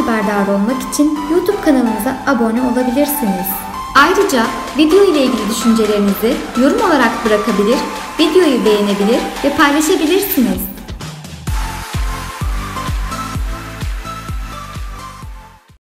haberdar olmak için YouTube kanalımıza abone olabilirsiniz. Ayrıca video ile ilgili düşüncelerinizi yorum olarak bırakabilir, videoyu beğenebilir ve paylaşabilirsiniz.